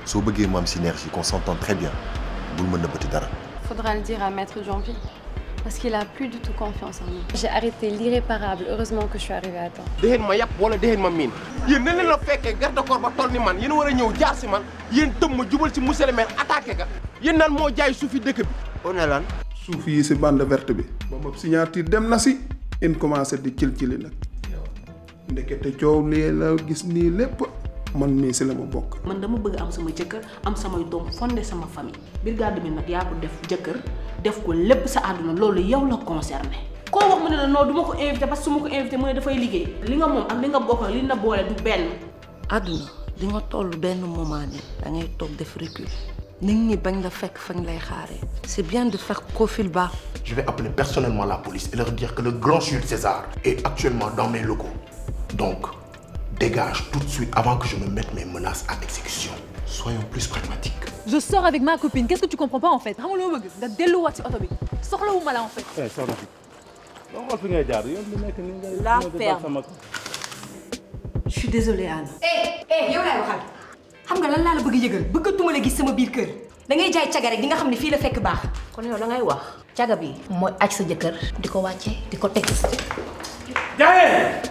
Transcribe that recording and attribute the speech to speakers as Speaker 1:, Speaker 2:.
Speaker 1: soo bëggee mu am synergie qu'on s'entend très bien bul mën na bëti dara.
Speaker 2: Faudra le dire à Maître Jean-Pierre. Parce qu'il a plus du tout confiance en nous. J'ai arrêté l'irréparable. Heureusement que je suis arrivée à temps.
Speaker 3: Dehen ma yàpp wala dehen ma miin yéen na leen la fekkee garde corps ba toll ni man yéen war a ñëw jaar si man yéen tëm ma jubal si monsieur le maire attaqué ka yéen naan moo jaay suufi dëkk bi. on est lan.
Speaker 4: suuf yi si bande verte bi. ba ma signature dem na si. in commencé di cil-cili nag. ndekete coow lii la gis nii lépp man mii si la ma bokk.
Speaker 5: man dama bëgg am sama jëkkër am samay doom fondé sama famille. brigade bi nag yaa ko def jëkkër def ko lépp sa àdduna loolu yow la concerné. koo wax mu ne la non du ma ko invité parce que su ma ko invité mu ne dafay liggéey. li nga moom ak li nga bokk li na boole du benn.
Speaker 6: àdduna di nga toll benn moment ni da ngay toog def recul. nit ñi bañ la fekk fañ lay xaaree. c'est bien de faire profil bas.
Speaker 7: Je vais appeler personnellement la police et leur dire que le grand Jules César est actuellement dans mes locaux. Donc, dégage tout de suite avant que je me mette mes menaces à exécution. Soyons plus pragmatiques.
Speaker 8: Je sors avec ma copine. Qu'est-ce que tu comprends pas en fait? En fait.
Speaker 5: La ferme. Je suis désolée Anne.
Speaker 9: yow laay waxal xam nga lan laa la bëgg yëgal bëggatuma la gis sama biir kër da ngay jaay caga rek di nga xam ne fii la fekk baax.
Speaker 5: kon yow da ngay wax.
Speaker 9: caga bi mooy aj sa jëkkër di ko wàcce di ko teg.
Speaker 3: jaayee.